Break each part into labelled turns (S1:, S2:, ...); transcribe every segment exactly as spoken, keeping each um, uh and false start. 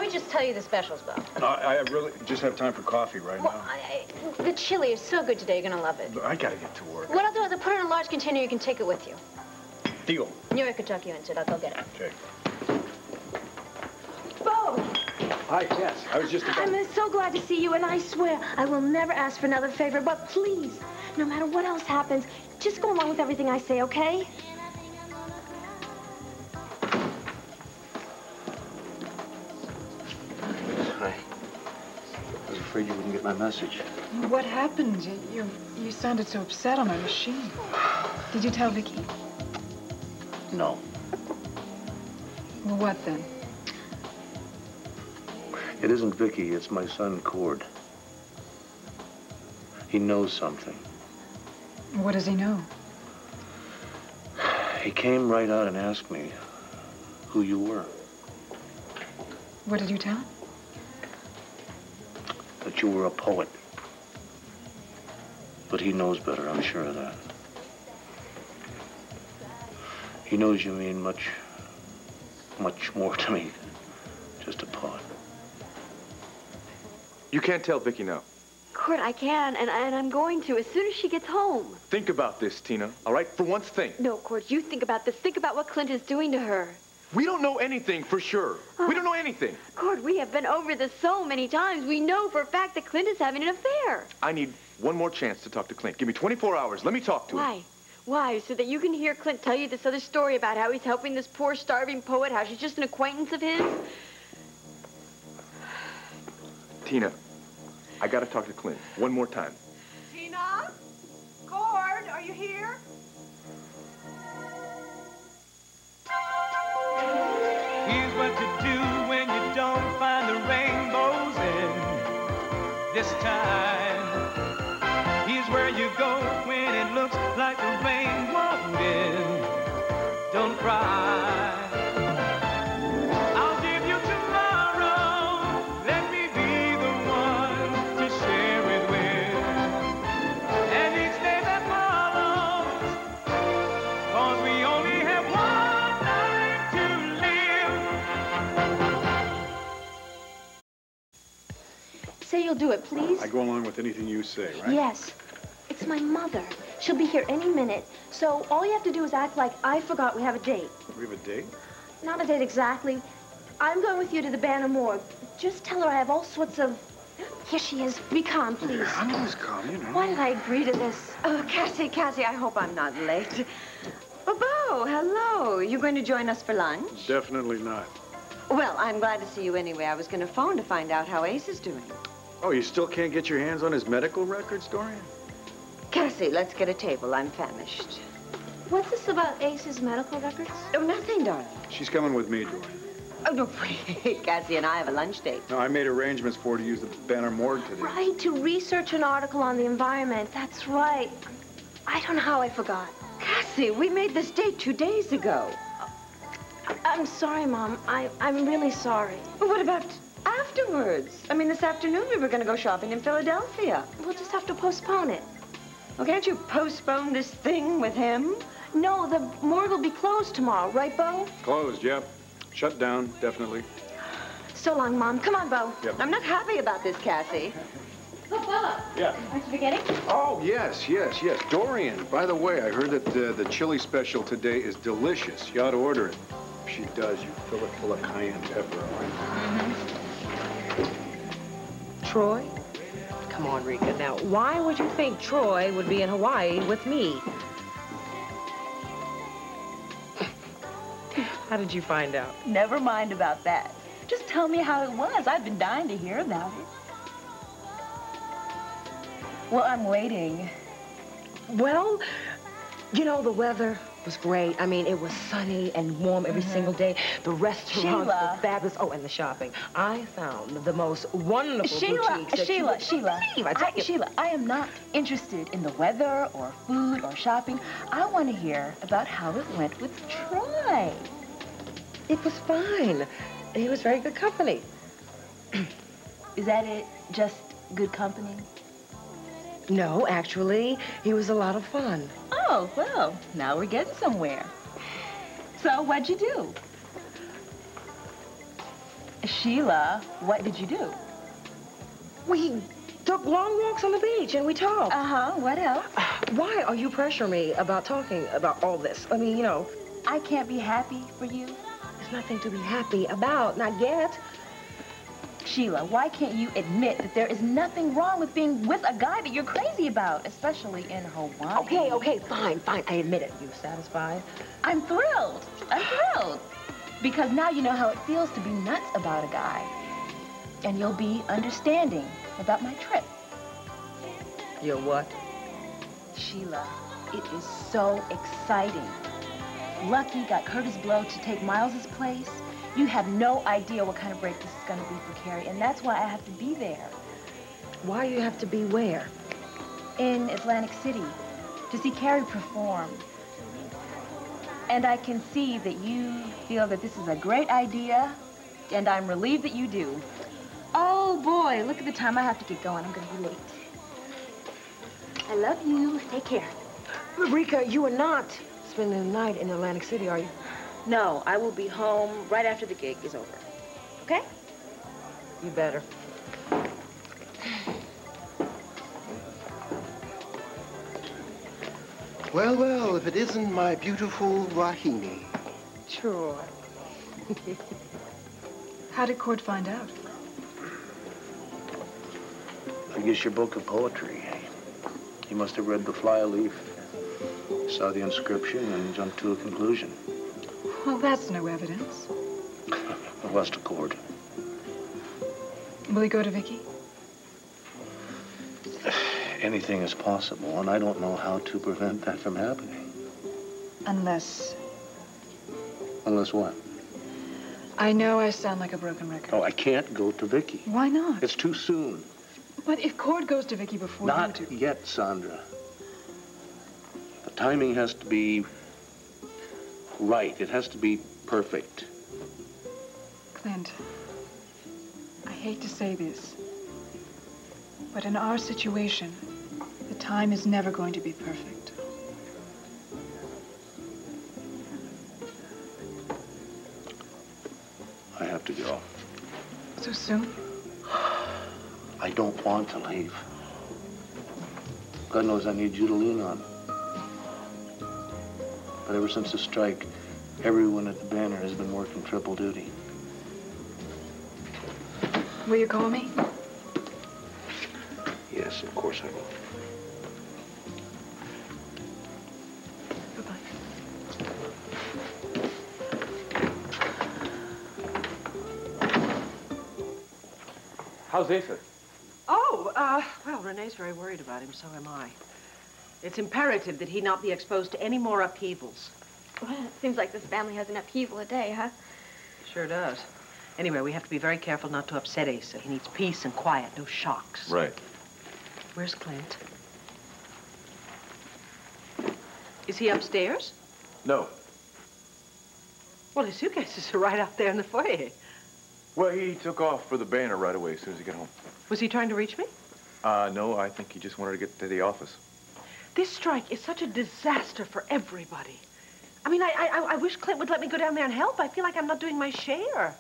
S1: me just tell you the specials, Bo.
S2: No, I really just have time for coffee right
S1: well,
S2: now.
S1: I, I, the chili is so good today, you're gonna love it.
S2: I gotta get to work.
S1: What I'll do is I'll put it in a large container, you can take it with you.
S2: Deal.
S1: New York could tuck you into it, I'll go get it.
S2: Okay.
S1: Bo!
S2: Hi, yes, I was just about...
S3: I'm so glad to see you, and I swear I will never ask for another favor, but please, no matter what else happens, just go along with everything I say, okay?
S4: Hi. I was afraid you wouldn't get my message.
S5: What happened? You, you sounded so upset on my machine. Did you tell Vicky?
S4: No.
S5: Well, what then?
S4: It isn't Vicky, it's my son, Cord. He knows something.
S5: What does he know?
S4: He came right out and asked me who you were.
S5: What did you tell him?
S4: That you were a poet. But he knows better, I'm sure of that. He knows you mean much, much more to me than just a poet.
S6: You can't tell Vicky now.
S3: Cord, I can, and, and I'm going to as soon as she gets home.
S6: Think about this, Tina, all right? For once, think.
S3: No, Cord, you think about this. Think about what Clint is doing to her.
S6: We don't know anything for sure.
S3: Oh.
S6: We don't know anything.
S3: Cord, we have been over this so many times. We know for a fact that Clint is having an affair.
S6: I need one more chance to talk to Clint. Give me twenty-four hours. Let me talk to him.
S3: Why? Why? So that you can hear Clint tell you this other story about how he's helping this poor starving poet, how she's just an acquaintance of his?
S6: Tina, I gotta talk to Clint one more time.
S7: Tina? Cord, are you here?
S8: Here's what to do when you don't find the rainbows in this time. Here's where you go when it looks like the rain won't end. Don't cry. I'll give you tomorrow. Let me be the one to share it with. And each day that follows, 'cause we only have one life to live.
S3: Say you'll do it, please.
S2: I go along with anything you say, right?
S3: Yes. It's my mother. She'll be here any minute. So all you have to do is act like I forgot we have a date.
S2: We have a date?
S3: Not a date exactly. I'm going with you to the Banner Morgue. Just tell her I have all sorts of... Here she is. Be calm, please.
S2: I'm always calm, you know.
S3: Why did I agree to this?
S9: Oh, Cassie, Cassie, I hope I'm not late. Oh, Bo, hello. You going to join us for lunch?
S2: Definitely not.
S9: Well, I'm glad to see you anyway. I was going to phone to find out how Ace is doing.
S2: Oh, you still can't get your hands on his medical records, Dorian?
S9: Cassie, let's get a table. I'm famished.
S3: What's this about Ace's medical records?
S9: Oh, nothing, darling.
S2: She's coming with me, Dorian.
S9: Oh, no, wait. Cassie and I have a lunch date.
S2: No, I made arrangements for her to use the Banner Morgue today.
S3: Right, to research an article on the environment. That's right. I don't know how I forgot.
S9: Cassie, we made this date two days ago.
S3: I'm sorry, Mom. I, I'm really sorry.
S9: Well, what about afterwards? I mean, this afternoon we were going to go shopping in Philadelphia.
S3: We'll just have to postpone it.
S9: Well, can't you postpone this thing with him?
S3: No, the morgue will be closed tomorrow, right, Bo?
S2: Closed, yep. Shut down, definitely.
S3: So long, Mom. Come on, Bo.
S2: Yep.
S9: I'm not happy about this, Cassie.
S1: Oh, Bella.
S2: Yeah.
S1: Aren't you forgetting?
S2: Oh, yes, yes, yes. Dorian, by the way, I heard that uh, the chili special today is delicious. You ought to order it. If she does, you fill it full of cayenne pepper, all right?
S10: Mm-hmm. Troy? Come on, Rika. Now, why would you think Troy would be in Hawaii with me? How did you find out?
S11: Never mind about that. Just tell me how it was. I've been dying to hear about it. Well, I'm waiting.
S10: Well, you know, the weather was great. I mean, it was sunny and warm every mm-hmm. single day. The restaurants
S11: Sheila.
S10: were fabulous. Oh, and the shopping. I found the most wonderful
S11: Sheila,
S10: boutiques that
S11: Sheila,
S10: you
S11: Sheila,
S10: believe. I
S11: I, Sheila, I am not interested in the weather or food or shopping. I want to hear about how it went with Troy.
S10: It was fine. He was very good company.
S11: Is that it? Just good company?
S10: No, actually, he was a lot of fun.
S11: Oh, well, now we're getting somewhere. So, what'd you do? Sheila, what did you do?
S10: We took long walks on the beach and we talked.
S11: Uh-huh, what else?
S10: Why are you pressuring me about talking about all this? I mean, you know.
S11: I can't be happy for you.
S10: There's nothing to be happy about, not yet.
S11: Sheila, why can't you admit that there is nothing wrong with being with a guy that you're crazy about, especially in Hawaii?
S10: Okay, okay, fine, fine. I admit it. You satisfied?
S11: I'm thrilled. I'm thrilled. Because now you know how it feels to be nuts about a guy. And you'll be understanding about my trip.
S10: You're what?
S11: Sheila, it is so exciting. Lucky got Curtis Blow to take Miles's place. You have no idea what kind of break this is going to be for Carrie, and that's why I have to be there.
S10: Why you have to be where?
S11: In Atlantic City, to see Carrie perform. And I can see that you feel that this is a great idea, and I'm relieved that you do. Oh, boy, look at the time. I have to get going. I'm going to be late. I love you. Take care.
S10: Rika, you are not spending the night in Atlantic City, are you?
S11: No, I will be home right after the gig is over. Okay?
S10: You better.
S12: Well, well, if it isn't my beautiful Rahini.
S10: Sure.
S5: How did Cord find out?
S4: I guess your book of poetry. He must have read the fly-leaf, saw the inscription, and jumped to a conclusion.
S5: Well, that's no evidence.
S4: Lost a cord.
S5: Will he go to Vicky?
S4: Anything is possible, and I don't know how to prevent that from happening.
S5: Unless...
S4: Unless what?
S5: I know I sound like a broken record.
S4: Oh, I can't go to Vicky.
S5: Why not?
S4: It's too soon.
S5: But if Cord goes to Vicky before
S4: Not
S5: you do...
S4: yet, Sandra. The timing has to be right. It has to be perfect.
S5: Clint, I hate to say this, but in our situation, the time is never going to be perfect.
S4: I have to go.
S5: So soon?
S4: I don't want to leave. God knows I need you to lean on. But ever since the strike, everyone at the Banner has been working triple duty.
S5: Will you call me?
S4: Yes, of course I will.
S6: How's Asa?
S7: Oh, uh, well, Renee's very worried about him, so am I. It's imperative that he not be exposed to any more upheavals.
S3: Well, it seems like this family has an upheaval a day, huh?
S7: Sure does. Anyway, we have to be very careful not to upset Asa. He needs peace and quiet, no shocks.
S6: Right.
S7: Where's Clint? Is he upstairs?
S6: No.
S7: Well, his suitcases are right out there in the foyer.
S6: Well, he took off for the Banner right away as soon as he got home.
S7: Was he trying to reach me?
S6: Uh, no, I think he just wanted to get to the office.
S7: This strike is such a disaster for everybody. I mean, I, I, I wish Clint would let me go down there and help. I feel like I'm not doing my share.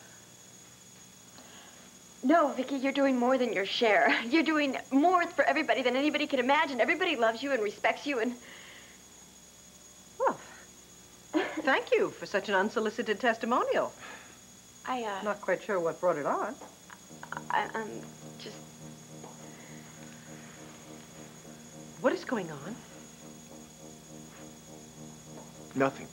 S3: No, Vicky, you're doing more than your share. You're doing more for everybody than anybody can imagine. Everybody loves you and respects you and...
S7: Well, thank you for such an unsolicited testimonial.
S3: I, uh...
S7: Not quite sure what brought it on.
S3: I, um, just...
S7: What is going on?
S6: Nothing.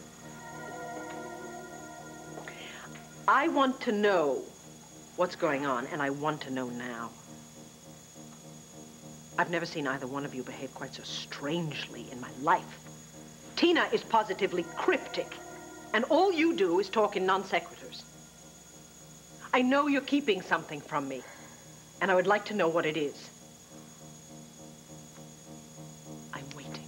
S7: I want to know what's going on, and I want to know now. I've never seen either one of you behave quite so strangely in my life. Tina is positively cryptic, and all you do is talk in non sequiturs. I know you're keeping something from me, and I would like to know what it is. I'm waiting.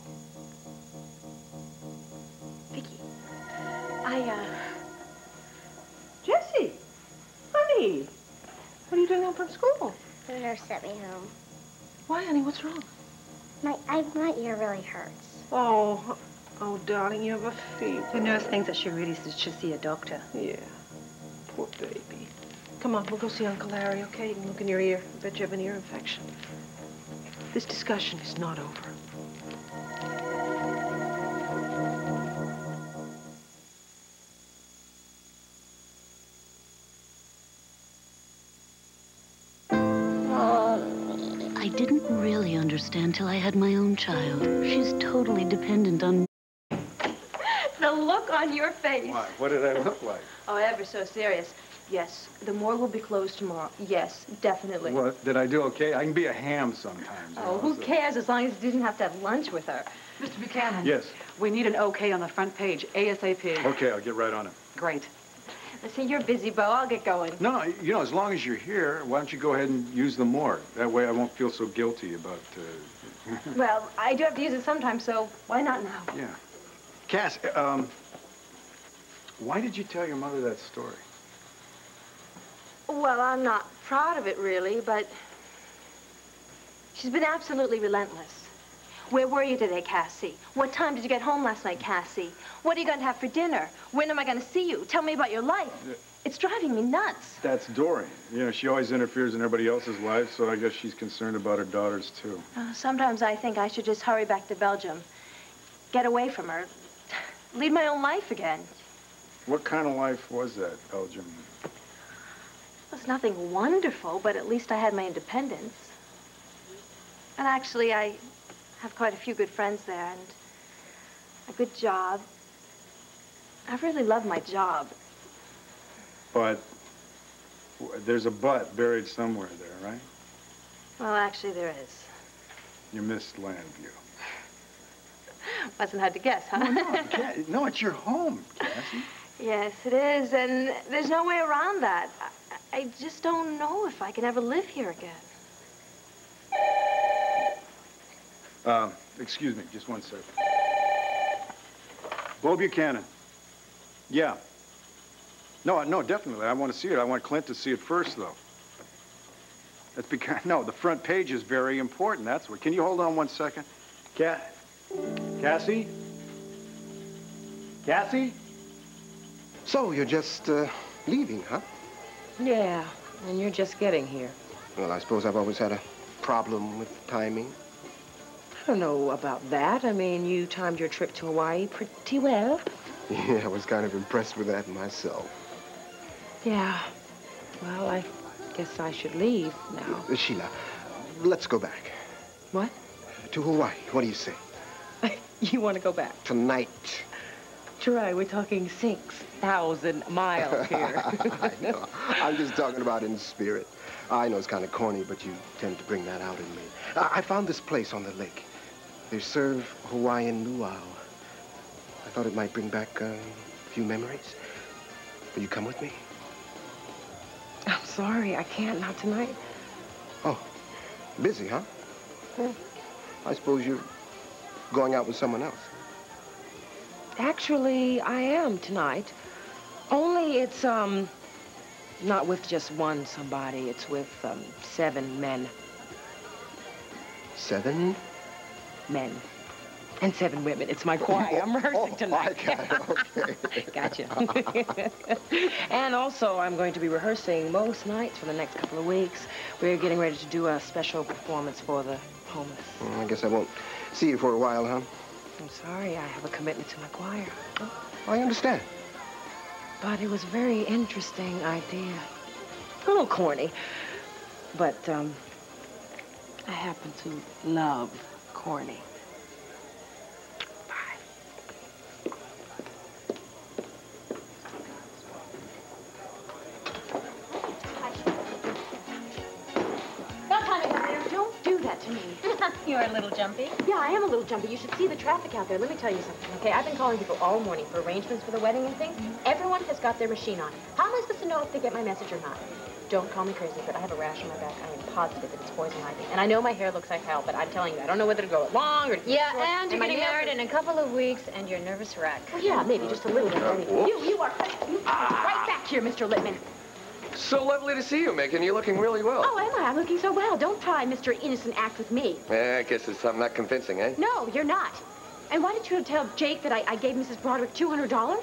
S3: Vicky, I, uh...
S7: Jessie, honey, what are you doing home from school?
S13: The nurse sent me home.
S7: Why, honey, what's wrong?
S13: My, I, my ear really hurts.
S7: Oh, oh, darling, you have a fever.
S9: The nurse thinks that she really should see a doctor.
S7: Yeah, poor baby. Come on, we'll go see Uncle Larry, okay? You can look in your ear. I bet you have an ear infection. This discussion is not over.
S14: I didn't really understand till I had my own child. She's totally dependent on me.
S3: The look on your face.
S2: Why? What did I look like?
S3: Oh, ever so serious. Yes, the morgue will be closed tomorrow. Yes, definitely.
S2: What? Did I do okay? I can be a ham sometimes.
S3: Oh, who cares as long as you didn't have to have lunch with her?
S5: Mister Buchanan.
S2: Yes.
S5: We need an okay on the front page, ASAP.
S2: Okay, I'll get right on it.
S5: Great.
S3: Listen, you're busy, Bo. I'll get going.
S2: No, you know, as long as you're here, why don't you go ahead and use the morgue? That way I won't feel so guilty about, uh...
S3: Well, I do have to use it sometime, so why not now?
S2: Yeah. Cass, um, why did you tell your mother that story?
S3: Well, I'm not proud of it, really, but she's been absolutely relentless. Where were you today, Cassie? What time did you get home last night, Cassie? What are you going to have for dinner? When am I going to see you? Tell me about your life. Yeah. It's driving me nuts.
S2: That's Dorian. You know, she always interferes in everybody else's lives, so I guess she's concerned about her daughters, too.
S3: Uh, sometimes I think I should just hurry back to Belgium. Get away from her. Lead my own life again.
S2: What kind of life was that, Belgium?
S3: It was nothing wonderful, but at least I had my independence. And actually, I have quite a few good friends there and a good job. I really love my job.
S2: But there's a but buried somewhere there, right?
S3: Well, actually, there is.
S2: You missed Landview.
S3: Wasn't hard to guess, huh?
S2: No, no, you can't. No, it's your home, Cassie.
S3: Yes, it is, and there's no way around that. I, I just don't know if I can ever live here again.
S2: Uh, excuse me, just one second. Bo Buchanan. Yeah. No, no, definitely. I want to see it. I want Clint to see it first, though. That's because, no, the front page is very important. That's what. Can you hold on one second? Cat. Cassie? Cassie?
S12: So, you're just, uh, leaving, huh?
S10: Yeah, and you're just getting here.
S12: Well, I suppose I've always had a problem with timing.
S10: I don't know about that. I mean, you timed your trip to Hawaii pretty well.
S12: Yeah, I was kind of impressed with that myself.
S10: Yeah. Well, I guess I should leave now.
S12: Uh, Sheila, let's go back.
S10: What?
S12: To Hawaii. What do you say?
S10: You want to go back?
S12: Tonight.
S10: Try, we're talking six thousand miles here.
S12: I know. I'm just talking about in spirit. I know it's kind of corny, but you tend to bring that out in me. I, I found this place on the lake. They serve Hawaiian luau. I thought it might bring back uh, a few memories. Will you come with me?
S10: I'm sorry, I can't, not tonight.
S12: Oh, busy, huh? Well, I suppose you're going out with someone else.
S10: Actually, I am tonight. Only it's, um, not with just one somebody. It's with, um, seven men.
S12: Seven?
S10: Men. And seven women. It's my choir. I'm rehearsing
S12: oh,
S10: tonight.
S12: I got it. Okay.
S10: Gotcha. And also, I'm going to be rehearsing most nights for the next couple of weeks. We're getting ready to do a special performance for the homeless.
S12: Well, I guess I won't see you for a while, huh?
S10: I'm sorry. I have a commitment to my choir.
S12: Oh, I understand.
S10: But it was a very interesting idea. A little corny. But, um, I happen to love corny.
S1: To me.
S11: You're a little jumpy.
S1: Yeah, I am a little jumpy. You should see the traffic out there. Let me tell you something, okay? I've been calling people all morning for arrangements for the wedding and things. Mm-hmm. Everyone has got their machine on. How am I supposed to know if they get my message or not? Don't call me crazy, but I have a rash on my back. I am positive that it's poison ivy. And I know my hair looks like hell, but I'm telling you, I don't know whether to grow it long or yeah, short. and you're and getting married in a couple of weeks, and you're nervous wreck. Well, yeah, maybe just a little bit.
S15: Uh,
S1: you, you are you ah. right back here, Mister Littman.
S15: So lovely to see you, Megan. You're looking really well.
S1: Oh, am I? I'm looking so well. Don't try Mister Innocent Act with me.
S15: Yeah, I guess it's I'm not convincing, eh?
S1: No, you're not. And why did you tell Jake that I, I gave Missus Broderick two hundred dollars?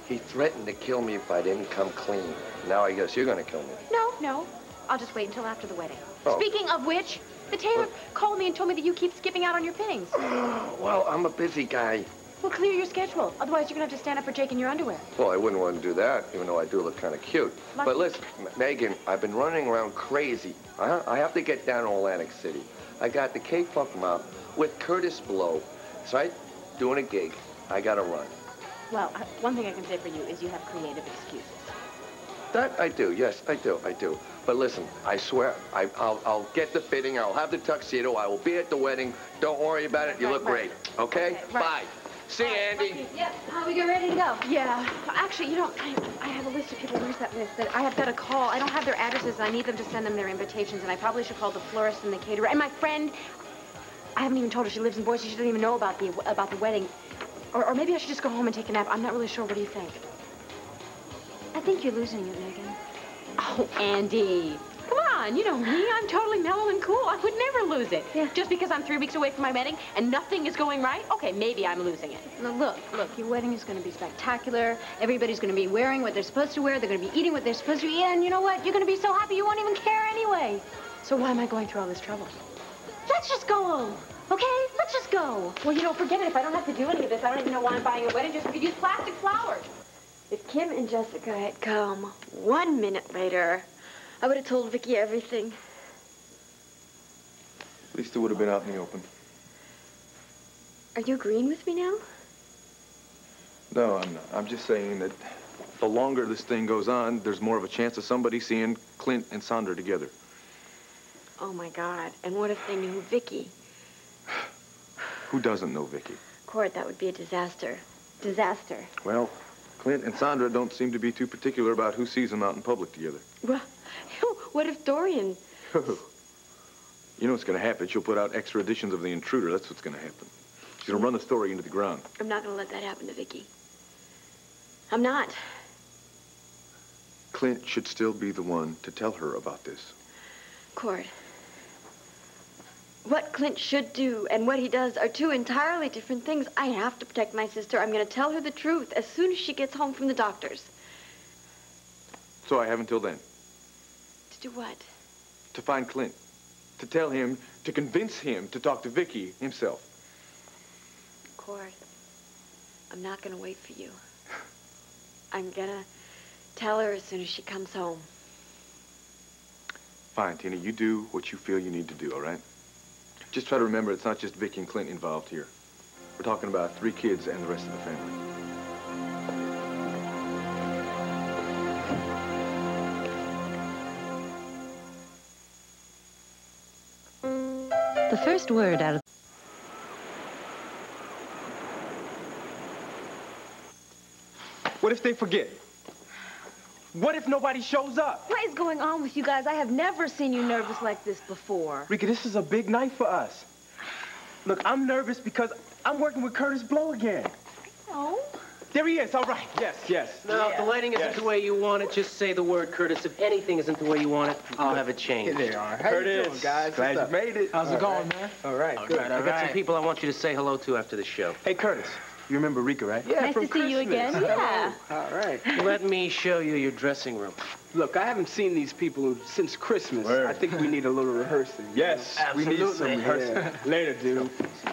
S15: He threatened to kill me if I didn't come clean. Now I guess you're gonna kill me.
S1: No, no. I'll just wait until after the wedding.
S15: Oh.
S1: Speaking of which, the tailor called me and told me that you keep skipping out on your fittings.
S15: Well, I'm a busy guy.
S1: Well, clear your schedule. Otherwise, you're gonna have to stand up for Jake in your underwear.
S15: Well, I wouldn't want to do that, even though I do look kind of cute.
S1: Lucky.
S15: But listen, M Megan, I've been running around crazy. Uh-huh. I have to get down to Atlantic City. I got the K-Funk mop with Curtis below. So I doing a gig. I gotta run.
S1: Well, uh, one thing I can say for you is you have creative excuses.
S15: That I do, yes, I do, I do. But listen, I swear, I, I'll, I'll get the fitting, I'll have the tuxedo, I will be at the wedding. Don't worry about it, you
S1: Right,
S15: look
S1: right.
S15: great, okay?
S1: Okay, right.
S15: Bye. See you, Andy.
S1: Yeah, uh, we get ready to go. Yeah, actually, you know, I, I have a list of people. Where's that list? That I have got to call. I don't have their addresses. I need them to send them their invitations, and I probably should call the florist and the caterer. And my friend, I haven't even told her she lives in Boise. She doesn't even know about the about the wedding. Or, or maybe I should just go home and take a nap. I'm not really sure. What do you think?
S3: I think you're losing it, Megan.
S1: Oh, Andy. Come on, you know me. I'm totally mellow and cool. I would never lose it.
S3: Yeah.
S1: Just because I'm three weeks away from my wedding and nothing is going right, okay, maybe I'm losing it.
S3: Now, look, look, your wedding is going to be spectacular. Everybody's going to be wearing what they're supposed to wear. They're going to be eating what they're supposed to eat. And you know what? You're going to be so happy you won't even care anyway.
S1: So why am I going through all this trouble?
S3: Let's just go, okay? Let's just go.
S1: Well, you know, forget it. If I don't have to do any of this, I don't even know why I'm buying a wedding dress. We could use plastic flowers.
S16: If Kim and Jessica had come one minute later, I would have told Vicky everything.
S6: At least it would have been out in the open.
S16: Are you agreeing with me now?
S6: No, I'm not. I'm just saying that the longer this thing goes on, there's more of a chance of somebody seeing Clint and Sandra together.
S16: Oh, my God. And what if they knew Vicky?
S6: Who doesn't know Vicky?
S16: Cord, that would be a disaster. Disaster.
S6: Well, Clint and Sandra don't seem to be too particular about who sees them out in public together.
S16: Well, what if Dorian...
S6: You know what's going to happen? She'll put out extra editions of The Intruder. That's what's going to happen. She's going to run the story into the ground.
S16: I'm not going to let that happen to Vicky. I'm not.
S6: Clint should still be the one to tell her about this.
S16: Cord, what Clint should do and what he does are two entirely different things. I have to protect my sister. I'm going to tell her the truth as soon as she gets home from the doctor's.
S6: So I have until then.
S16: To do what?
S6: To find Clint. To tell him, to convince him to talk to Vicky himself.
S16: Cord, I'm not going to wait for you. I'm going to tell her as soon as she comes home.
S6: Fine, Tina, you do what you feel you need to do, all right? Just try to remember it's not just Vicky and Clint involved here. We're talking about three kids and the rest of the family.
S14: The first word out of...
S17: What if they forget? What if nobody shows up?
S3: What is going on with you guys? I have never seen you nervous like this before.
S17: Rika, this is a big night for us. Look, I'm nervous because I'm working with Curtis Blow again.
S3: Oh?
S17: There he is. All right. Yes, yes.
S18: Now,
S17: yeah.
S18: if the lighting isn't
S17: yes.
S18: the way you want it, just say the word, Curtis. If anything isn't the way you want it, I'll have it changed.
S17: Here they are. How Curtis, you doing, guys? Glad you made it.
S18: How's it
S17: all
S18: going,
S17: right.
S18: man?
S17: All right,
S18: All
S17: good.
S18: right, all
S17: I
S18: got
S17: right.
S18: some people I want you to say hello to after the show.
S17: Hey, Curtis. You remember Rika, right?
S3: Yeah, nice to see Christmas. you again. Yeah.
S17: All right.
S18: Let me show you your dressing room.
S17: Look, I haven't seen these people since Christmas. Word. I think we need a little rehearsing. Yes,
S18: absolutely.
S17: We need some rehearsing. Yeah. Later, dude.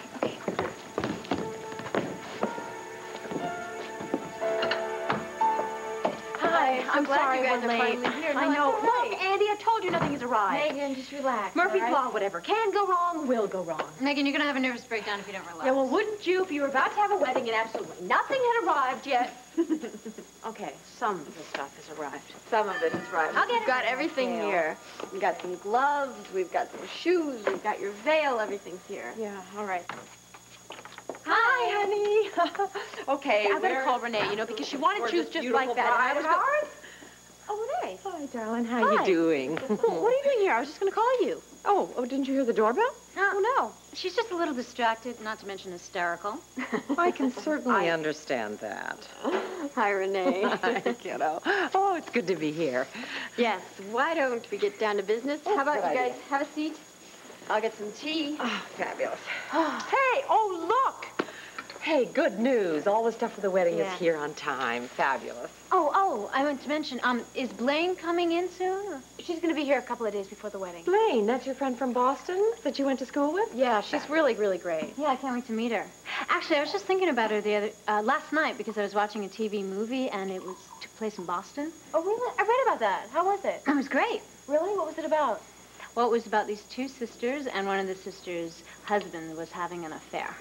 S1: Hi, I'm,
S3: glad
S1: sorry
S3: you guys
S1: we're
S3: are
S1: late.
S3: finally here. No,
S1: I know.
S3: it's all right.
S1: Look, Andy, I told you nothing has arrived.
S3: Megan, just relax.
S1: Murphy's
S3: all right?
S1: Law, whatever. Can go wrong, will go wrong.
S3: Megan, you're going to have a nervous breakdown if you don't relax.
S1: Yeah, well, wouldn't you if you were about to have a wedding and absolutely nothing had arrived yet? Okay, some of the stuff has arrived.
S16: Some of it is right.
S1: I'll get
S16: We've got
S1: it.
S16: everything
S1: Veil.
S16: here. We've got some gloves, we've got some shoes, we've got your veil, everything's here.
S1: Yeah, all right.
S16: Hi, honey.
S1: Okay,
S16: Yeah,
S1: I better
S16: where-
S1: call Renee, you know, because she wanted
S16: For
S1: shoes
S16: this
S1: just
S16: beautiful
S1: like that. and I
S16: bride
S1: was
S16: of
S1: go-
S16: ours?
S1: Oh, Renee.
S10: Hi, darling. How
S1: Hi.
S10: you doing?
S1: Well, what are you doing here? I was just going to call you.
S10: Oh, oh, didn't you hear the doorbell?
S3: Oh, no. She's just a little distracted, not to mention hysterical.
S10: I can certainly understand that.
S16: Hi, Renee.
S10: Hi, kiddo. Oh, it's good to be here.
S16: Yes, why don't we get down to business?
S10: Oh,
S16: How about
S10: good
S16: you guys
S10: idea.
S16: have a seat? I'll get some tea.
S10: Oh, fabulous.
S1: Hey, oh, look.
S10: Hey, good news. All the stuff for the wedding
S3: Yeah.
S10: is here on time. Fabulous.
S3: Oh, oh, I meant to mention, um, is Blaine coming in soon?
S1: She's going to be here a couple of days before the wedding.
S10: Blaine, that's your friend from Boston that you went to school with?
S1: Yeah, she's really, really great.
S3: Yeah, I can't wait to meet her. Actually, I was just thinking about her the other, uh, last night because I was watching a T V movie and it was took place in Boston.
S1: Oh, really? I read about that. How was it?
S3: It was great.
S1: Really? What was it about?
S3: Well, it was about these two sisters, and one of the sisters' husband was having an affair.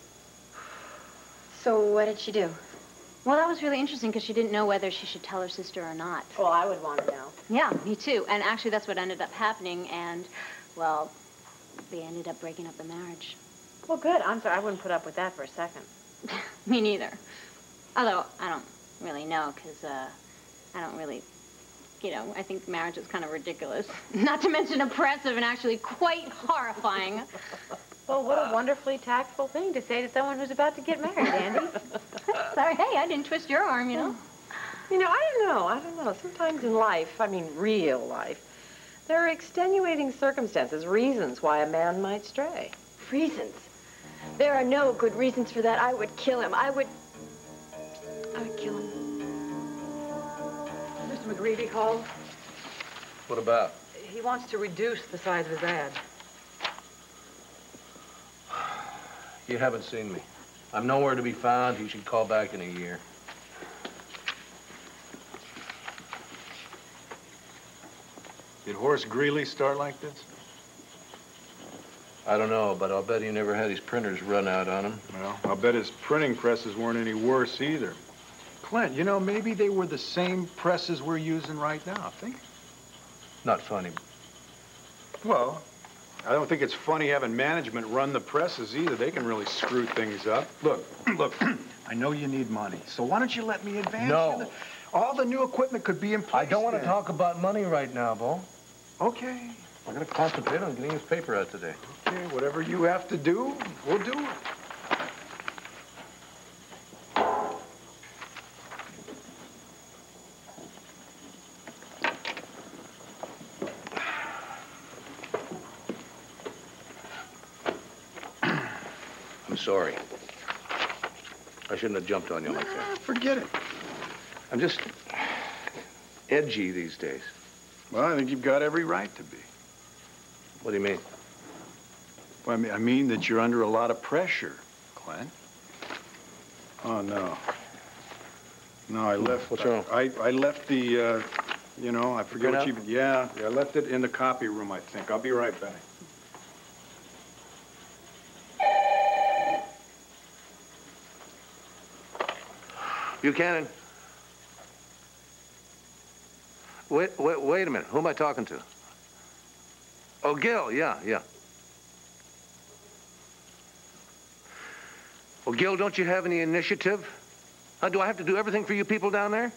S1: So what did she do?
S3: Well, that was really interesting because she didn't know whether she should tell her sister or not.
S1: Well, I would want to know.
S3: Yeah, me too. And actually, that's what ended up happening, and, well, they ended up breaking up the marriage.
S1: Well, good. I'm sorry. I wouldn't put up with that for a second.
S3: Me neither. Although, I don't really know because, uh, I don't really... You know, I think marriage is kind of ridiculous. Not to mention oppressive and actually quite horrifying.
S1: Well, what a wonderfully tactful thing to say to someone who's about to get married, Andy.
S3: Sorry, hey, I didn't twist your arm, you know.
S10: You know, I don't know. I don't know. Sometimes in life, I mean real life, there are extenuating circumstances, reasons why a man might stray.
S16: Reasons? There are no good reasons for that. I would kill him. I would... I would kill him.
S10: Mister McGreevy called.
S19: What about?
S10: He wants to reduce the size of his ad.
S19: You haven't seen me. I'm nowhere to be found. You should call back in a year.
S2: Did Horace Greeley start like this?
S19: I don't know, but I'll bet he never had his printers run out on him.
S2: Well, I'll bet his printing presses weren't any worse either. Clint, you know, maybe they were the same presses we're using right now. Think.
S19: Not funny.
S2: Well, I don't think it's funny having management run the presses either. They can really screw things up. Look, look, I know you need money, so why don't you let me advance
S19: No.
S2: you? The, all the new equipment could be in place.
S19: I don't want to
S2: then.
S19: talk about money right now, Bo.
S2: Okay.
S19: I'm going to concentrate on getting this paper out today.
S2: Okay, whatever you have to do, we'll do it.
S19: I'm sorry. I shouldn't have jumped on you like that.
S2: Forget it.
S19: I'm just edgy these days.
S2: Well, I think you've got every right to be.
S19: What do you mean?
S2: Well, I mean, I mean that you're under a lot of pressure, Clint. Oh, no. No, I left...
S19: What's wrong?
S2: I, I left the, uh, you know, I forget what you...
S19: Printout?
S2: Yeah, yeah, I left it in the copy room, I think. I'll be right back.
S19: Buchanan. Wait, wait, wait a minute. Who am I talking to? Oh, Gil. Yeah, yeah. Well, Gil, don't you have any initiative? Huh, do I have to do everything for you people down there?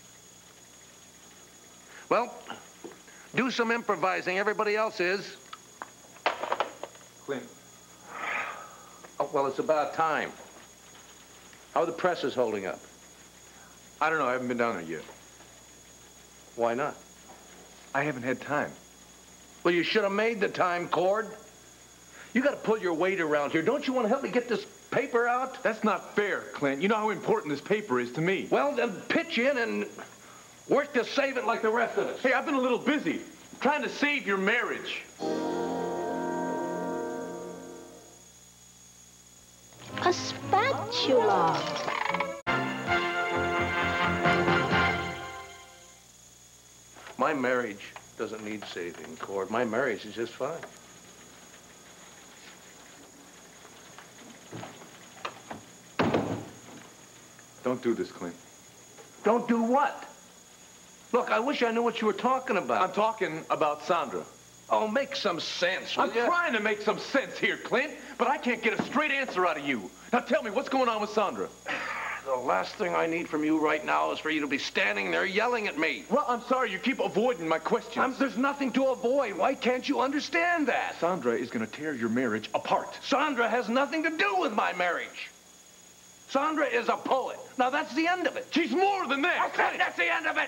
S19: Well, do some improvising. Everybody else is.
S2: Clint.
S19: Oh, well, it's about time. How are the presses holding up?
S6: I don't know. I haven't been down there yet.
S19: Why not?
S6: I haven't had time.
S19: Well, you should have made the time, Cord. You got to pull your weight around here. Don't you want to help me get this paper out?
S6: That's not fair, Clint. You know how important this paper is to me.
S19: Well, then pitch in and work to save it like the rest of us.
S6: Hey, I've been a little busy trying to save your marriage.
S14: A spatula.
S19: My marriage doesn't need saving, Cord. My marriage is just fine.
S6: Don't do this, Clint.
S19: Don't do what? Look, I wish I knew what you were talking about.
S6: I'm talking about Sandra.
S19: Oh, make some sense, will
S6: I'm
S19: ya?
S6: trying to make some sense here, Clint, but I can't get a straight answer out of you. Now tell me, what's going on with Sandra?
S19: The last thing I need from you right now is for you to be standing there yelling at me.
S6: Well, I'm sorry, you keep avoiding my questions.
S19: I'm, there's nothing to avoid. Why can't you understand that?
S6: Sandra is going to tear your marriage apart.
S19: Sandra has nothing to do with my marriage. Sandra is a poet. Now, that's the end of it.
S6: She's more than that.
S19: I said that's the end of it.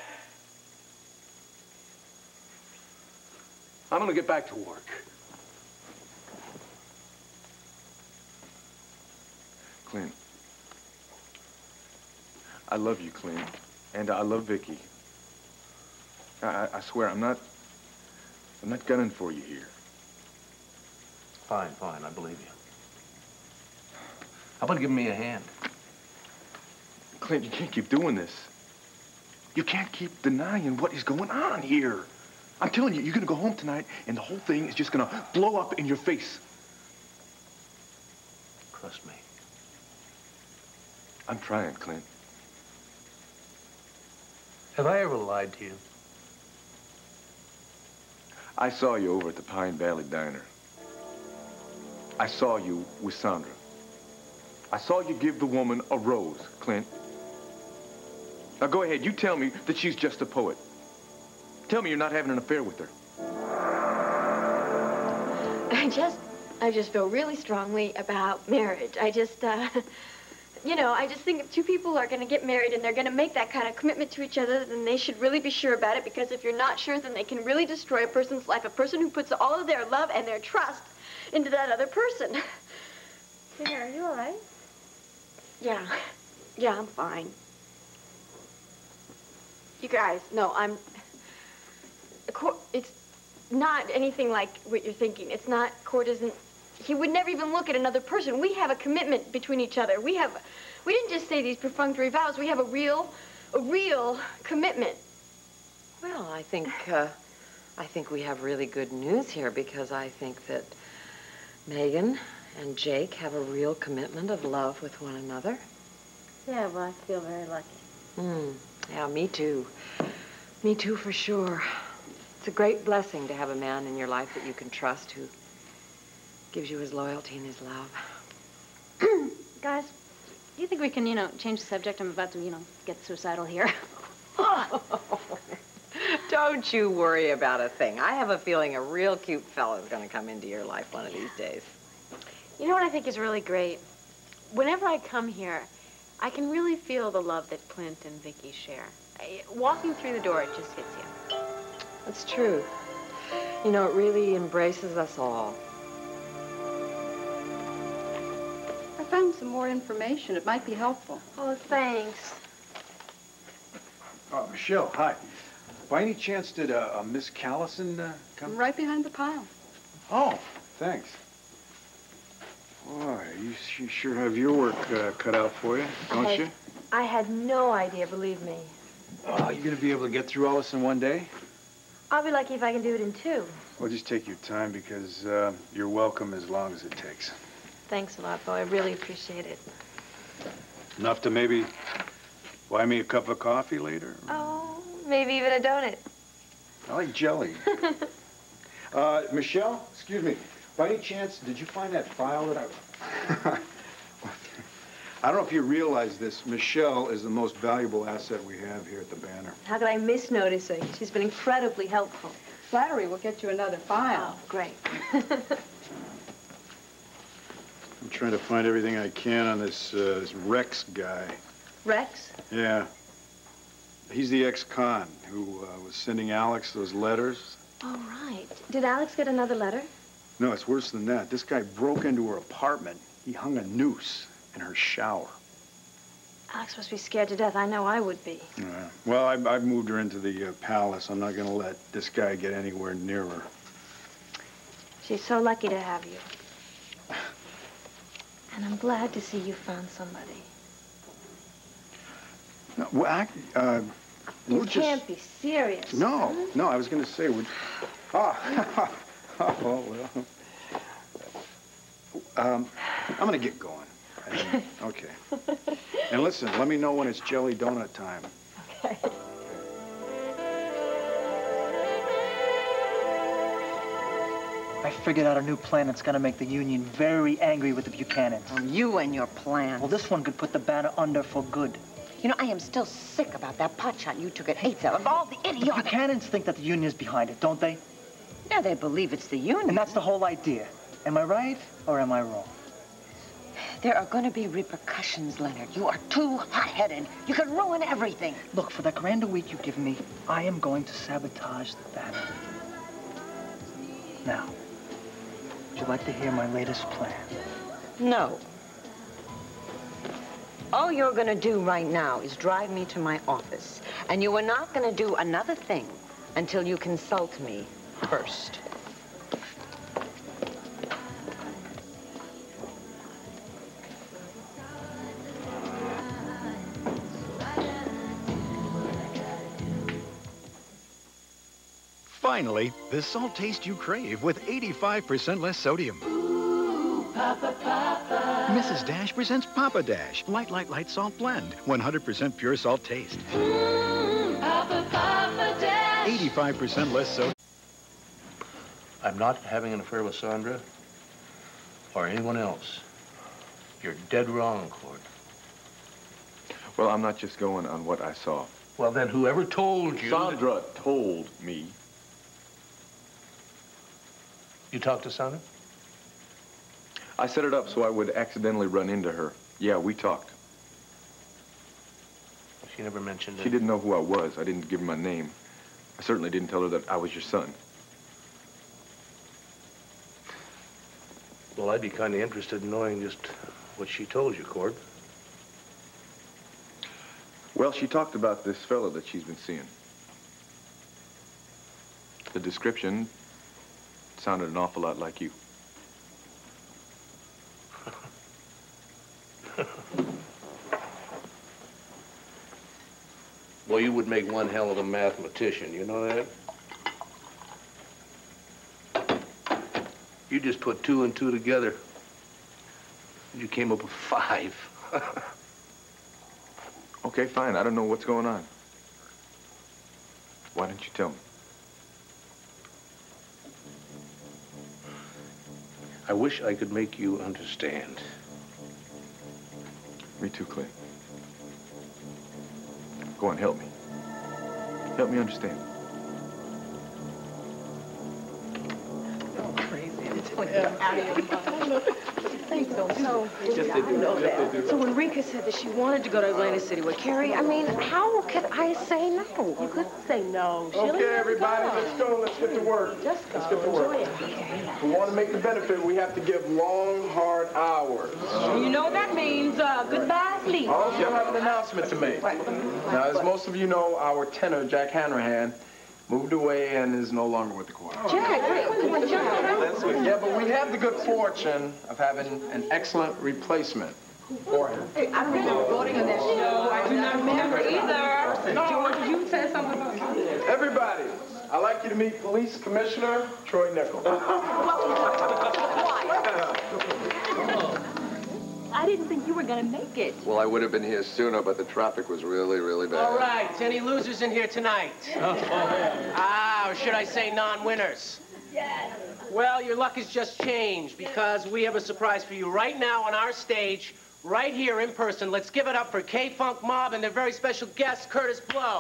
S19: I'm going to get back to work.
S6: Clint, I love you, Clint. And I love Vicky. I, I, I swear, I'm not... I'm not gunning for you here.
S19: Fine, fine, I believe you. How about giving me a hand?
S6: Clint, you can't keep doing this. You can't keep denying what is going on here. I'm telling you, you're gonna go home tonight, and the whole thing is just gonna blow up in your face.
S19: Trust me.
S6: I'm trying, Clint.
S19: Have I ever lied to you?
S6: I saw you over at the Pine Valley Diner. I saw you with Sandra. I saw you give the woman a rose, Clint. Now go ahead, you tell me that she's just a poet. Tell me you're not having an affair with her.
S16: I just, I just feel really strongly about marriage. I just, uh, you know, I just think if two people are going to get married and they're going to make that kind of commitment to each other, then they should really be sure about it, because if you're not sure, then they can really destroy a person's life. A person who puts all of their love and their trust into that other person.
S3: Tina, are you all right?
S16: Yeah, yeah, I'm fine. You guys, no, I'm, it's not anything like what you're thinking. It's not, Cord isn't, he would never even look at another person. We have a commitment between each other. We have, we didn't just say these perfunctory vows. We have a real, a real commitment.
S10: Well, I think, uh, I think we have really good news here, because I think that Megan and Jake have a real commitment of love with one another.
S3: Yeah, well, I feel very lucky.
S10: Hmm. Yeah, me too. Me too, for sure. It's a great blessing to have a man in your life that you can trust, who gives you his loyalty and his love.
S11: Guys, do you think we can, you know, change the subject? I'm about to, you know, get suicidal here.
S10: Don't you worry about a thing. I have a feeling a real cute fella's going to come into your life one of these days.
S1: You know what I think is really great? Whenever I come here, I can really feel the love that Clint and Vicky share. I, walking through the door, it just hits you.
S10: That's true. You know, it really embraces us all.
S20: I found some more information. It might be helpful.
S3: Oh, thanks.
S2: Oh, Michelle, hi. By any chance, did uh, uh, Miss Callison uh, come?
S20: Right behind the pile.
S2: Oh, thanks. Boy, you, you sure have your work uh, cut out for you, don't
S1: I,
S2: you?
S1: I had no idea, believe me.
S2: Oh, you gonna be able to get through all this in one day?
S1: I'll be lucky if I can do it in two.
S2: Well, just take your time, because uh, you're welcome as long as it takes.
S1: Thanks a lot, Bo. I really appreciate it.
S2: Enough to maybe buy me a cup of coffee later?
S1: Oh, maybe even a donut.
S2: I like jelly. uh, Michelle, excuse me. By any chance, did you find that file that I... I don't know if you realize this. Michelle is the most valuable asset we have here at the Banner.
S3: How could I miss noticing? She's been incredibly helpful.
S20: Flattery will get you another file.
S3: Oh, great.
S2: I'm trying to find everything I can on this, uh, this Rex guy.
S3: Rex?
S2: Yeah. He's the ex-con who uh, was sending Alex those letters.
S3: Oh, right. Did Alex get another letter?
S2: No, it's worse than that. This guy broke into her apartment. He hung a noose in her shower.
S3: Alex must be scared to death. I know I would be.
S2: Yeah. Well, I, I've moved her into the uh, palace. I'm not going to let this guy get anywhere near her.
S3: She's so lucky to have you. And I'm glad to see you found somebody.
S2: No, well, I, uh,
S3: You
S2: we'll
S3: can't
S2: just...
S3: be serious.
S2: No, no, I was going to say, would... Ah, oh, well... Um, I'm going to get going. And, okay. And listen, let me know when it's jelly donut time.
S3: Okay.
S18: I figured out a new plan that's gonna make the Union very angry with the Buchanans.
S10: Oh, you and your plan.
S18: Well, this one could put the Banner under for good.
S10: You know, I am still sick about that pot shot you took at eighth of all the
S18: The
S10: idiotic...
S18: Buchanans think that the Union's behind it, don't they?
S10: Yeah, they believe it's the Union.
S18: And that's the whole idea. Am I right or am I wrong?
S10: There are going to be repercussions, Leonard. You are too hot-headed. You could ruin everything.
S18: Look, for that grand a week you give me, I am going to sabotage the Banner. Now, would you like to hear my latest plan?
S10: No. All you're gonna do right now is drive me to my office. And you are not gonna do another thing until you consult me first.
S21: Finally, the salt taste you crave with eighty-five percent less sodium.
S8: Ooh, Papa, Papa.
S21: Missus Dash presents Papa Dash. Light, light, light salt blend. one hundred percent pure salt taste.
S8: Ooh, Papa, Papa Dash.
S21: eighty-five percent less sodium.
S19: I'm not having an affair with Sandra or anyone else. You're dead wrong, Cord.
S6: Well, I'm not just going on what I saw.
S19: Well, then whoever told you...
S6: Sandra that... told me.
S19: You talked to Sandra?
S6: I set it up so I would accidentally run into her. Yeah, we talked.
S19: She never mentioned it.
S6: She didn't know who I was. I didn't give her my name. I certainly didn't tell her that I was your son.
S19: Well, I'd be kind of interested in knowing just what she told you, Cord.
S6: Well, she talked about this fellow that she's been seeing. The description sounded an awful lot like you.
S19: Well, you would make one hell of a mathematician, you know that? You just put two and two together. You came up with five.
S6: Okay, fine. I don't know what's going on. Why don't you tell me?
S19: I wish I could make you understand.
S6: Me too, Clint. Go on, help me. Help me understand.
S7: You're crazy. I'm telling you, out of your mind. They don't know.
S22: Yes, they do.
S7: know
S22: Yes,
S7: that.
S22: they do.
S7: So when Rika said that she wanted to go to Atlantic City with Carrie, I mean, how could I say no? You couldn't say no.
S2: Okay, everybody, let's go. Let's get to work.
S7: Just go.
S2: Let's get to work.
S7: Enjoy it.
S2: If we want to make the benefit, we have to give long, hard hours.
S22: You know what that means, uh, goodbye sleep.
S2: I also have an announcement to make. Now, as most of you know, our tenor, Jack Hanrahan, moved away and is no longer with the choir.
S22: Jack, wait, wait, Jack.
S2: Yeah, but we have the good fortune of having an excellent replacement for him.
S22: Hey, I don't remember voting on that show. I do not remember either. George, you said something about that.
S2: Everybody, I'd like you to meet Police Commissioner Troy Nickel.
S11: I didn't think you were going to make it.
S15: Well, I would have been here sooner, but the traffic was really, really bad.
S23: All right, any losers in here tonight? Ah, or should I say non-winners?
S11: Yes.
S23: Well, your luck has just changed because we have a surprise for you right now on our stage, right here in person. Let's give it up for K-Funk Mob and their very special guest, Curtis Blow.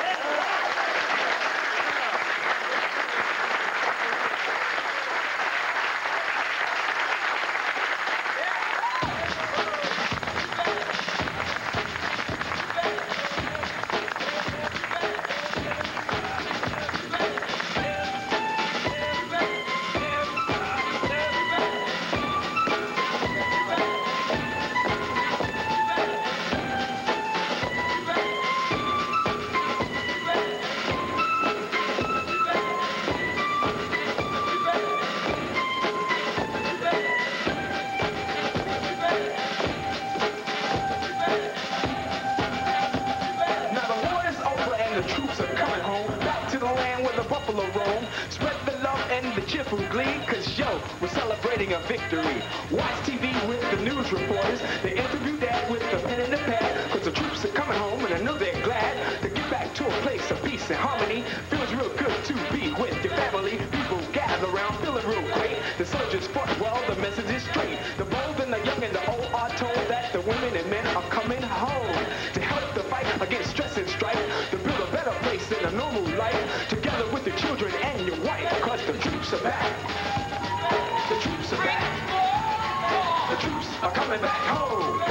S17: Victory. Watch T V with the news reporters. They interview Dad with the pen and the pad. Cause the troops are coming home and I know they're glad to get back to a place of peace and harmony. Feels real good to be with your family. People gather around feeling real great. The soldiers fought well, the message is straight. The bold and the young and the old are told that the women and men are coming home to help the fight against stress and strife, to build a better place than a normal life, together with your children and your wife. Cause the troops are back. The troops are back. The troops are coming back home.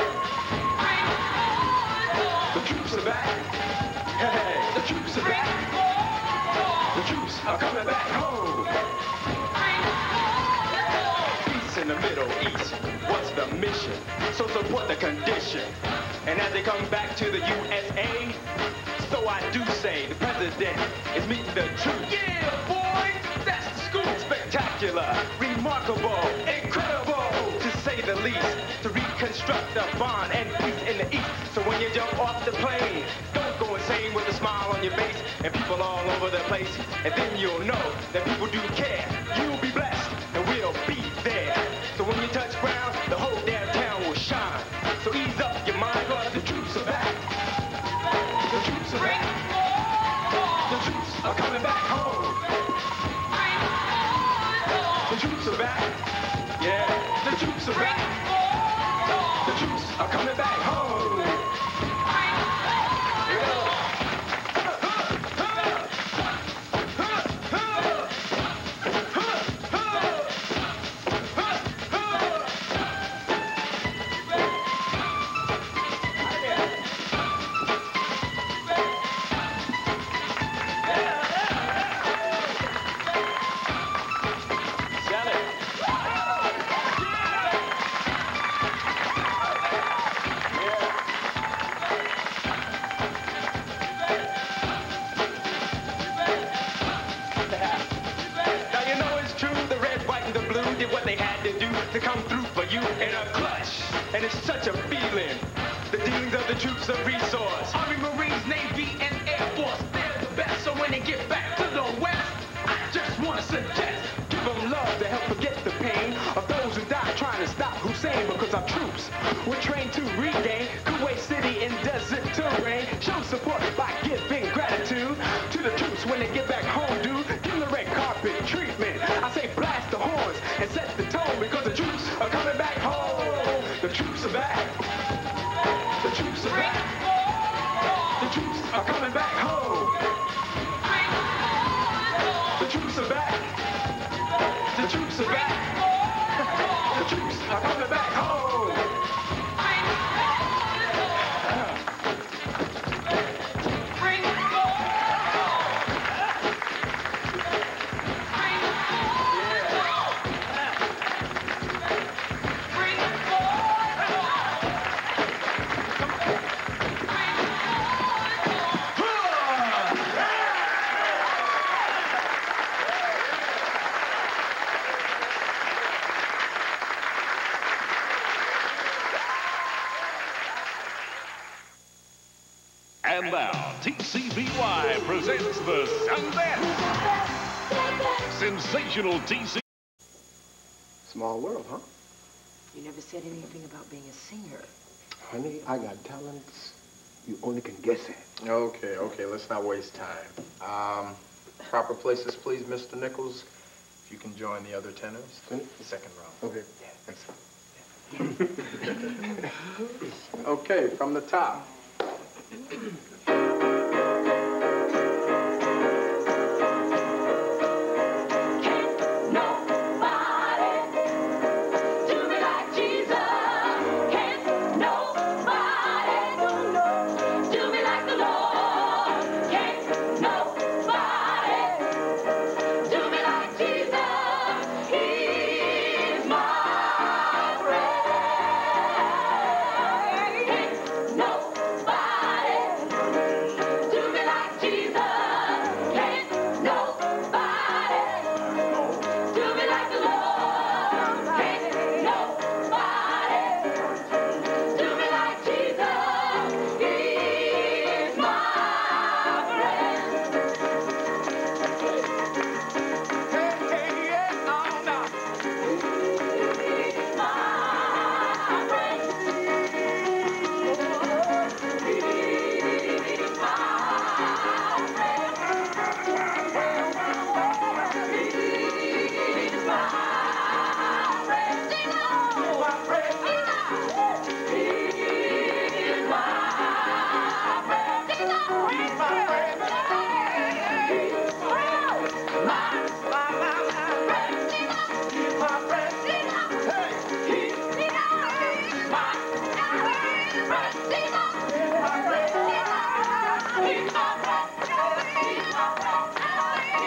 S17: The troops are back. Hey, the troops are back. The troops are coming back home. Peace in the Middle East. What's the mission? So support the condition. And as they come back to the U S A, so I do say the president is meeting the truth. Yeah, boy, that's the school. Spectacular, remarkable, incredible, to say the least, to reconstruct the bond and peace in the East. So when you jump off the plane, don't go insane with a smile on your face and people all over the place. And then you'll know that people do care. You'll be blessed and we'll be there. So when you touch ground, the whole damn town will shine. So ease up your mind, cause the troops are back. The troops are back. The troops are coming back home. The troops are back. Yeah, the troops are back. The troops are coming back home. To come through for you in a clutch. And it's such a feeling. The dealings of the troops of resource. Army, Marines, Navy, and Air Force, they're the best. So when they get back to the West, I just want to suggest, give them love to help forget the pain of those who died trying to stop Hussein, because our troops were trained to regain Kuwait City in desert terrain. Show support by giving gratitude to the troops when they get back home, dude. Give them the red carpet treatment. I say blast the horns and set the tone, because the troops are coming back home. The troops are back. The troops are back. The troops are coming back home. The troops are back. The troops are back. The troops are coming back home.
S4: And now, T C B Y presents the Sundance. Sensational T C.
S12: Small world, huh?
S10: You never said anything about being a singer.
S12: Honey, I got talents you only can guess at.
S9: Okay, okay, let's not waste time. Um, proper places, please, Mister Nichols. If you can join the other tenors. The second round.
S12: Okay.
S9: Yeah, thanks. Okay, from the top.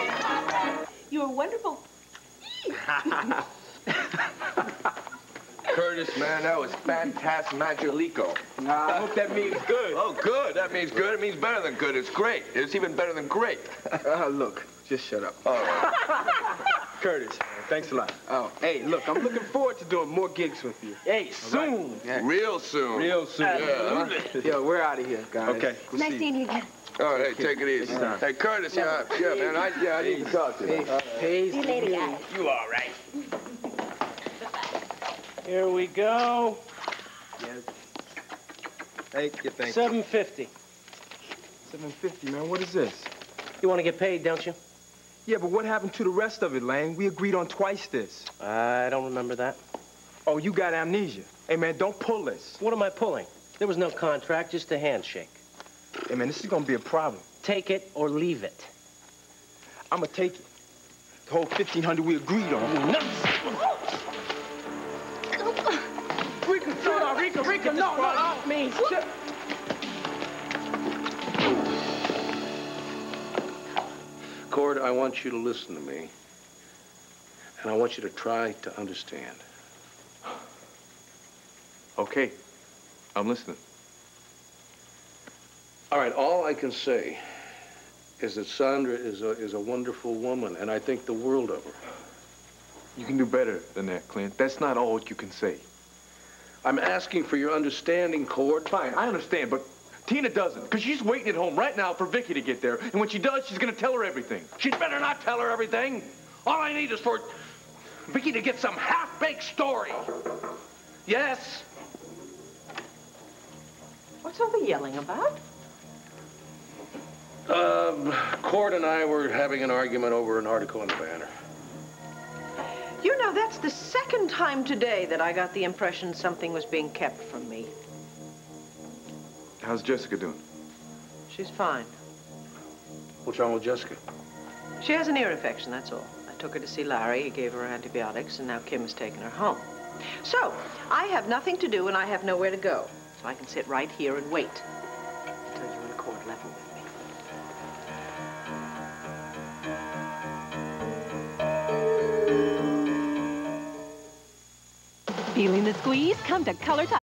S7: You're wonderful.
S15: Curtis, man, that was fantasmagilico.
S17: Nah, I hope that means good.
S15: Oh, good. That means good. It means better than good. It's great. It's even better than great.
S17: Uh, look, just shut up.
S15: All right.
S17: Curtis, thanks a lot. Oh, hey, look, I'm looking forward to doing more gigs with you. Hey, soon.
S15: Right. Yeah. Real soon.
S17: Real soon.
S15: Yeah.
S17: Yo, we're out of here, guys.
S15: Okay.
S17: We'll
S16: nice
S17: see
S16: seeing you again.
S15: All right, hey, take it easy.
S17: Right.
S15: Hey, Curtis, yeah, yeah, man, I, yeah, I need to talk to you.
S17: Hey, hey,
S16: See you later, guys.
S23: You all right? Here we go.
S17: Yes. Hey, yeah, thank
S23: seven fifty.
S17: seven fifty, man. What is this?
S23: You want to get paid, don't you?
S17: Yeah, but what happened to the rest of it, Lang? We agreed on twice this.
S23: I don't remember that.
S17: Oh, you got amnesia. Hey, man, don't pull this.
S23: What am I pulling? There was no contract, just a handshake.
S17: Hey, man, this is gonna be a problem.
S23: Take it or leave it.
S17: I'm gonna take it. The whole fifteen hundred we agreed on.
S23: Nuts! Rika, no, no, Rika, Rika, no, no, off me. Shut.
S19: Cord, I want you to listen to me, and I want you to try to understand.
S6: Okay, I'm listening.
S19: All right, all I can say is that Sandra is a, is a wonderful woman, and I think the world of her.
S6: You can do better than that, Clint. That's not all you can say.
S19: I'm asking for your understanding, Cord.
S6: Fine, I understand, but Tina doesn't, because she's waiting at home right now for Vicky to get there, and when she does, she's gonna tell her everything.
S19: She'd better not tell her everything. All I need is for Vicky to get some half-baked story. Yes?
S7: What's all the yelling about?
S19: Um, Cord and I were having an argument over an article in the Banner.
S7: You know, that's the second time today that I got the impression something was being kept from me.
S6: How's Jessica doing?
S7: She's fine.
S19: What's wrong with Jessica?
S7: She has an ear infection, that's all. I took her to see Larry, he gave her antibiotics, and now Kim has taken her home. So, I have nothing to do and I have nowhere to go. So I can sit right here and wait until you and Cord level with me.
S5: Feeling the squeeze? Come to Color Time.